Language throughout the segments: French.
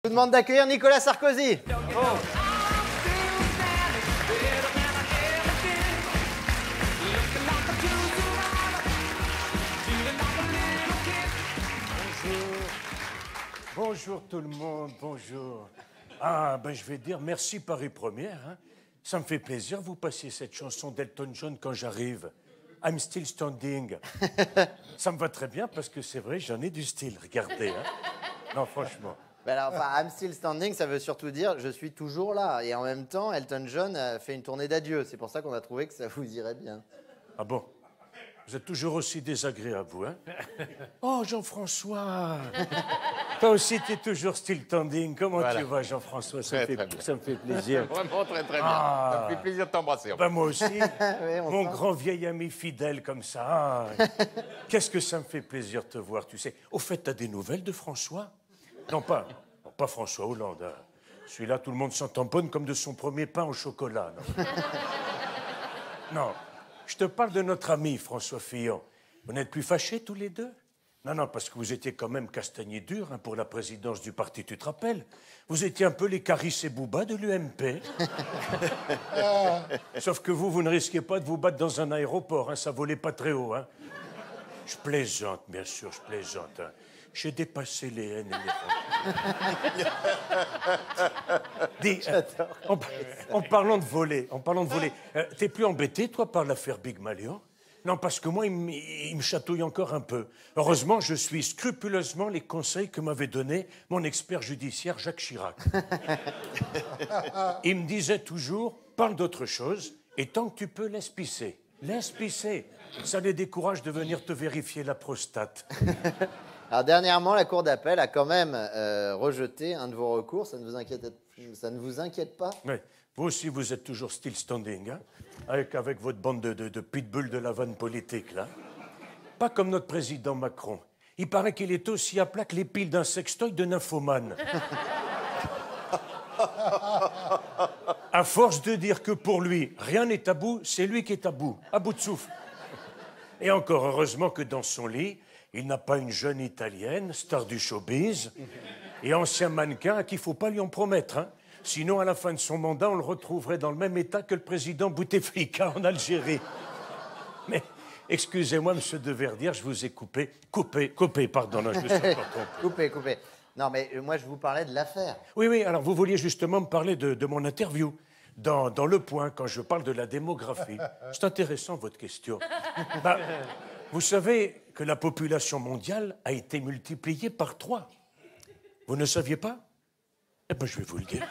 Je vous demande d'accueillir Nicolas Sarkozy. Bonjour tout le monde, bonjour. Ah, ben je vais dire merci Paris Première. Hein. Ça me fait plaisir, vous passiez cette chanson d'Elton John quand j'arrive. I'm still standing. Ça me va très bien parce que c'est vrai, j'en ai du style, regardez. Hein. Non, franchement. Ben alors, enfin, I'm still standing, ça veut surtout dire je suis toujours là. Et en même temps, Elton John a fait une tournée d'adieu. C'est pour ça qu'on a trouvé que ça vous irait bien. Ah bon? Vous êtes toujours aussi désagréable, vous, hein? Oh, Jean-François! Toi aussi, tu es toujours still standing. Comment tu vas, Jean-François? Ça me fait plaisir. Vraiment très bien. Ah. Ça me fait plaisir de t'embrasser. Ben, moi aussi. Oui, Mon grand vieil ami fidèle comme ça. Ah. Qu'est-ce que ça me fait plaisir de te voir, tu sais. Au fait, t'as des nouvelles de François? Non, pas François Hollande. Hein. Celui-là, tout le monde s'en tamponne comme de son premier pain au chocolat. Non. Non. Je te parle de notre ami François Fillon. Vous n'êtes plus fâchés tous les deux? Non, parce que vous étiez quand même castagné dur hein, pour la présidence du parti, tu te rappelles? Vous étiez un peu les Caris et Bouba de l'UMP. Sauf que vous ne risquez pas de vous battre dans un aéroport, hein, ça volait pas très haut. Hein. Je plaisante, bien sûr, je plaisante. Hein. J'ai dépassé les haines et les Dis, en parlant de voler, t'es plus embêté, toi, par l'affaire Big Malion? Non, parce que moi, il me chatouille encore un peu. Heureusement, je suis scrupuleusement les conseils que m'avait donnés mon expert judiciaire Jacques Chirac. Il me disait toujours, parle d'autre chose, et tant que tu peux, laisse pisser. Laisse pisser. Ça les décourage de venir te vérifier la prostate. Alors, dernièrement, la Cour d'appel a quand même rejeté un de vos recours. Ça ne vous inquiète pas? Oui. Vous aussi, vous êtes toujours still standing, hein, avec votre bande de pitbull de la vanne politique, là. Pas comme notre président Macron. Il paraît qu'il est aussi à plat que les piles d'un sextoy de nymphomane. À force de dire que pour lui, rien n'est tabou, c'est lui qui est à bout de souffle. Et encore heureusement que dans son lit, il n'a pas une jeune Italienne, star du showbiz, et ancien mannequin à qui il ne faut pas lui en promettre. Hein. Sinon, à la fin de son mandat, on le retrouverait dans le même état que le président Bouteflika en Algérie. Mais, excusez-moi, monsieur de Verdière, je vous ai coupé, pardon, non, je me suis encore trompé. Coupé. Non, mais moi, je vous parlais de l'affaire. Oui, alors vous vouliez justement me parler de mon interview. Dans Le Point, quand je parle de la démographie. C'est intéressant, votre question. Bah, vous savez que la population mondiale a été multipliée par 3. Vous ne saviez pas? Eh bien, je vais vous le dire.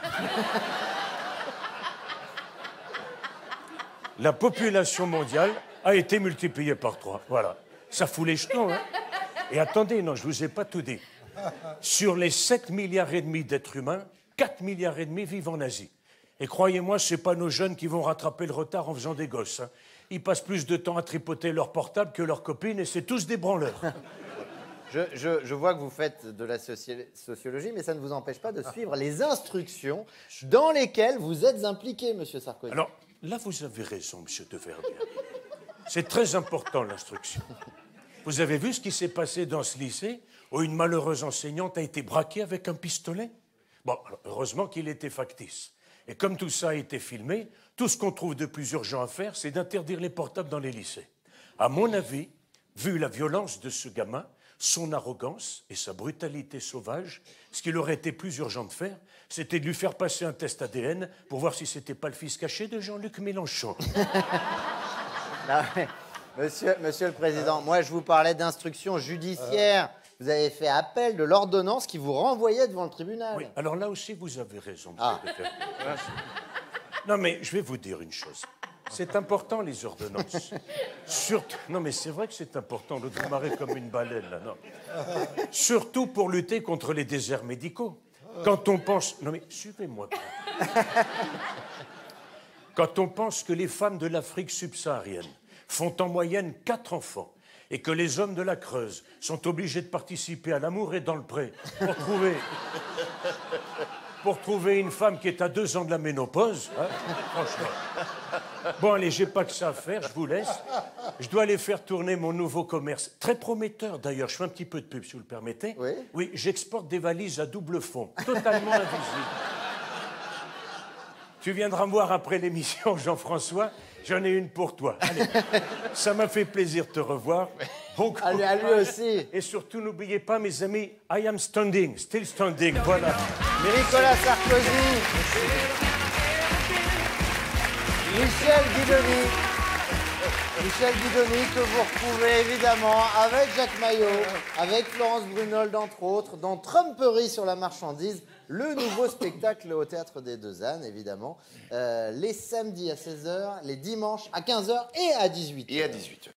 La population mondiale a été multipliée par 3. Voilà. Ça fout les jetons, hein? Et attendez, non, je ne vous ai pas tout dit. Sur les 7,5 milliards d'êtres humains, 4,5 milliards vivent en Asie. Et croyez-moi, ce n'est pas nos jeunes qui vont rattraper le retard en faisant des gosses. Hein. Ils passent plus de temps à tripoter leur portable que leurs copines et c'est tous des branleurs. Je vois que vous faites de la sociologie, mais ça ne vous empêche pas de suivre les instructions dans lesquelles vous êtes impliqué, monsieur Sarkozy. Alors, là, vous avez raison, monsieur de Verdière. C'est très important, l'instruction. Vous avez vu ce qui s'est passé dans ce lycée où une malheureuse enseignante a été braquée avec un pistolet? Bon, alors, heureusement qu'il était factice. Et comme tout ça a été filmé, tout ce qu'on trouve de plus urgent à faire, c'est d'interdire les portables dans les lycées. À mon avis, vu la violence de ce gamin, son arrogance et sa brutalité sauvage, ce qu'il aurait été plus urgent de faire, c'était de lui faire passer un test ADN pour voir si c'était pas le fils caché de Jean-Luc Mélenchon. Non, mais, monsieur le Président, moi je vous parlais d'instruction judiciaire. Vous avez fait appel de l'ordonnance qui vous renvoyait devant le tribunal. Oui, alors là aussi vous avez raison, monsieur de Verdière. Non mais je vais vous dire une chose. C'est important, les ordonnances. Surtout... Non, mais c'est vrai que c'est important. L'autre vous marrez comme une baleine, là, non. Surtout pour lutter contre les déserts médicaux. Quand on pense... Non, mais suivez-moi. Quand on pense que les femmes de l'Afrique subsaharienne font en moyenne 4 enfants et que les hommes de la Creuse sont obligés de participer à l'amour et dans le pré pour trouver une femme qui est à 2 ans de la ménopause, hein, franchement. Bon, allez, j'ai pas que ça à faire, je vous laisse. Je dois aller faire tourner mon nouveau commerce. Très prometteur, d'ailleurs. Je fais un petit peu de pub, si vous le permettez. Oui. Oui, j'exporte des valises à double fond, totalement invisibles. Tu viendras me voir après l'émission, Jean-François. J'en ai une pour toi. Allez. Ça m'a fait plaisir de te revoir. Bon À lui aussi. Et surtout, n'oubliez pas, mes amis, I am standing, still standing. Voilà. Nicolas Sarkozy. Michel Guidoni. Michel Guidoni, que vous retrouvez évidemment avec Jacques Maillot, avec Florence Brunold, entre autres, dans Trumperie sur la marchandise, le nouveau spectacle au Théâtre des Deux Ânes, évidemment, les samedis à 16h, les dimanches à 15h et à 18h. Et à 18h.